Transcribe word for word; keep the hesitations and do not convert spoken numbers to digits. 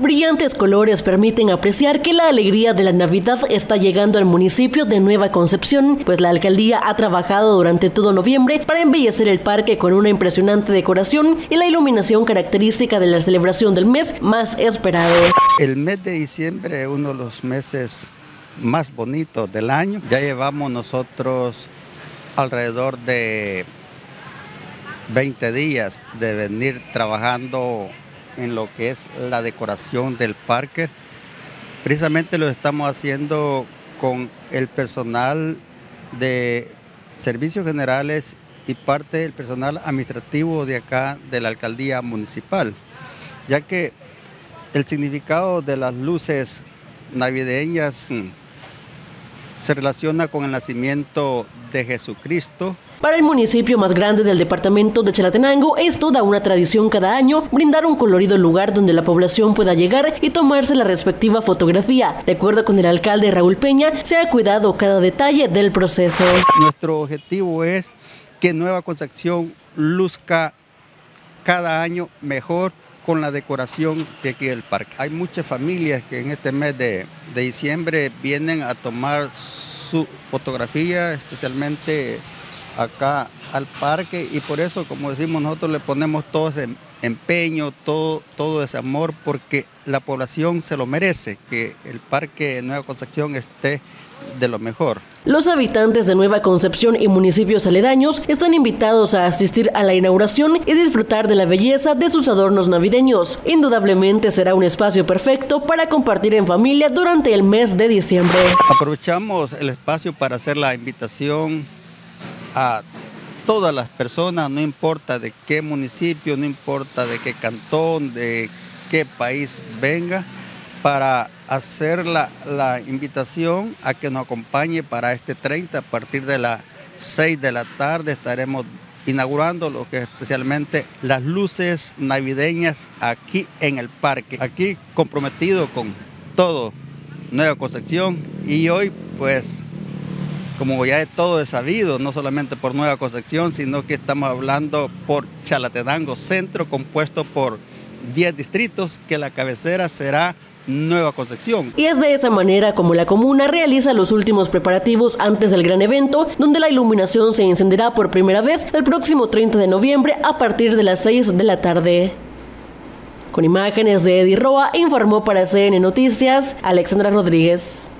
Brillantes colores permiten apreciar que la alegría de la Navidad está llegando al municipio de Nueva Concepción, pues la alcaldía ha trabajado durante todo noviembre para embellecer el parque con una impresionante decoración y la iluminación característica de la celebración del mes más esperado. El mes de diciembre es uno de los meses más bonitos del año. Ya llevamos nosotros alrededor de veinte días de venir trabajando en lo que es la decoración del parque. Precisamente lo estamos haciendo con el personal de servicios generales y parte del personal administrativo de acá de la alcaldía municipal, ya que el significado de las luces navideñas se relaciona con el nacimiento de Jesucristo. Para el municipio más grande del departamento de Chalatenango es toda una tradición cada año brindar un colorido lugar donde la población pueda llegar y tomarse la respectiva fotografía. De acuerdo con el alcalde Raúl Peña, se ha cuidado cada detalle del proceso. Nuestro objetivo es que Nueva Concepción luzca cada año mejor con la decoración de aquí del parque. Hay muchas familias que en este mes de, de diciembre vienen a tomar su fotografía, especialmente acá al parque, y por eso, como decimos, nosotros le ponemos todo ese empeño, todo, todo ese amor, porque la población se lo merece, que el parque de Nueva Concepción esté de lo mejor. Los habitantes de Nueva Concepción y municipios aledaños están invitados a asistir a la inauguración y disfrutar de la belleza de sus adornos navideños. Indudablemente será un espacio perfecto para compartir en familia durante el mes de diciembre. Aprovechamos el espacio para hacer la invitación a todas las personas, no importa de qué municipio, no importa de qué cantón, de qué país venga, para hacer la, la invitación a que nos acompañe para este treinta, a partir de las seis de la tarde estaremos inaugurando lo que es especialmente las luces navideñas aquí en el parque. Aquí comprometido con todo Nueva Concepción, y hoy pues como ya todo es sabido, no solamente por Nueva Concepción, sino que estamos hablando por Chalatenango Centro, compuesto por diez distritos, que la cabecera será Nueva Concepción. Y es de esa manera como la comuna realiza los últimos preparativos antes del gran evento, donde la iluminación se encenderá por primera vez el próximo treinta de noviembre a partir de las seis de la tarde. Con imágenes de Eddie Roa, informó para C N Noticias Alexandra Rodríguez.